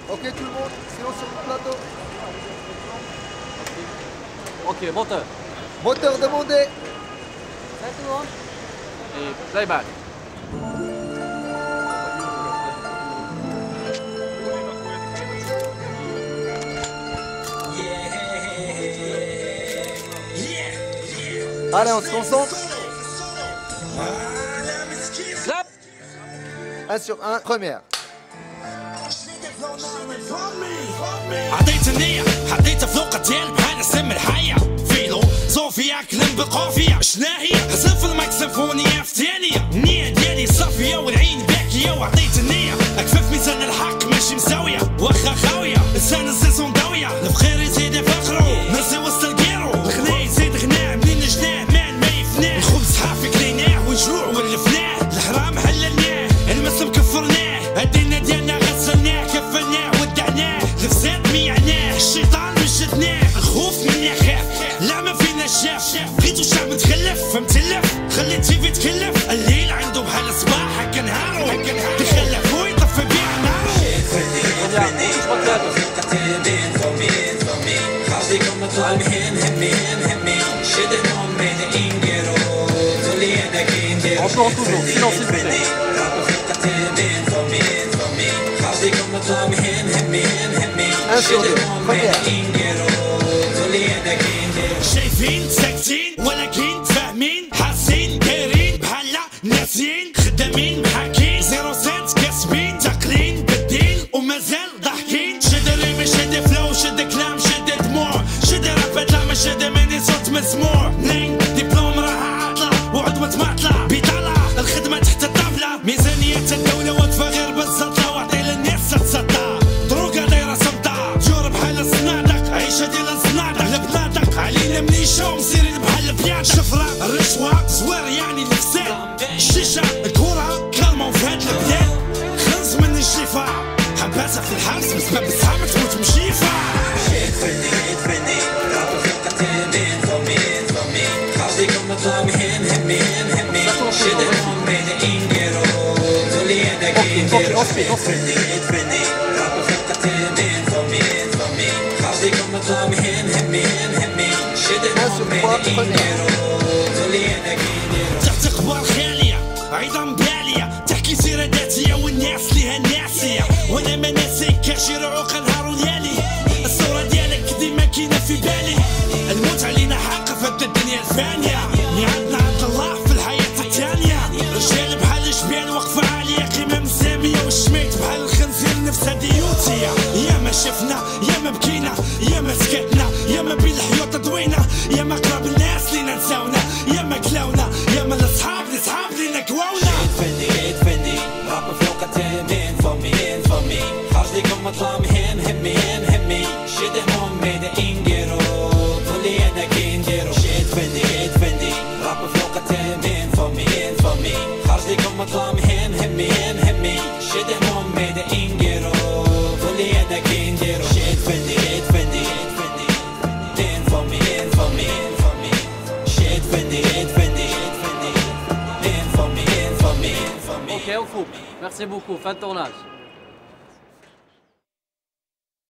Ok tout le monde, silence sur le plateau. Ok, moteur. Moteur demandé. Ça tout le monde. Et playback. Allez, on se concentre. Clap. 1 sur 1, première. عطيت النية حطيتها فوق التيل بحال سم الحية فيلو صوفيا كلم بالقافية شناهي حسن في المايك سيمفونية في ثانية النية ديالي صافية والعين باكية وعطيت النية أكفاف ميزان الحق ماشي مساوية واخا خاوية لسان الزيزون داوية الفخير يزيد يفخرو ناسي وسط الكيرو الغناء يزيد غناء منين جناه مال ما يفناه الخبز حافي كليناه والجوع ولفناه الحرام حللناه المسلم كفرناه الدين ديالنا غسلناه كفلناه ودعناه الفساد ميعناه الشيطان مشدناه الخوف من يخاف لا ما فينا شاف بغيتو شعب متخلف فمتلف خليت تيفي تكلف الليل عنده بحال الصباح هكا نهارو يخلف ويطفي بيع نارو Encore toujours, silence s'il vous plaît. Un sur deux, première. شايفين ساكتين ولكن فاهمين حاسين دايرين بحالا ناسين خدامين محاكين زيرو سنت كاسبين تاكلين بالدين ومازال ضاحكين شد ريمي شد فلو شد كلام شد دموع شد رافات لا ما شد ماني صوت مسموع نين دبلوم راها عاطلة وعدوة معطلة بطالة الخدمة تحت الطاولة ميزانية الدولة واقفة غير بالزلطة وعطي للناس تتسطى دروكا دايرة سمطة ديور بحال الصنادق عيشة ديال الصنادق البنادق علينا منيشة ومسيرين بحال البيان شفرة الرشوة زوار يعني الفساد الشيشة الكورة كلمة في هاد البلاد خلص من الشفا حباسة في الحبس بسبب الصحاب تموت مشيفة تحت اخبار خالية عظام بالية تحكي سيرة ذاتية والناس ليها ناسية وانا ما ناسيكاش رعوق نهار وليالي الصورة ديالك ديما كاينة في بالي الموت علينا حق في هاد الدنيا الفانية ميعادنا عند الله في الحياة التانية رجال بحال الجبال واقفة عالية قيمة مسامية والشميت بحال الخنزير نفسها ديوتية يا ما شفنا يا ما بكينا يا ما سكتنا يا ما بين الحيوط ضوينا يا ما قرب الناس لينا نساونا يا ما كلاونا يا ما الصحاب لينا كواونا راب فوق التامين فمي خرج لكم مطلب همي شد هموم بين انجرو تولي انا كي نديرو شد فندي راب فوق التامين فمي خرج لكم مطلب همي شد هموم بين انجرو تولي انا كي نديرو شد فندي شد فندي Ok, on coupe. Merci beaucoup. Fin de tournage.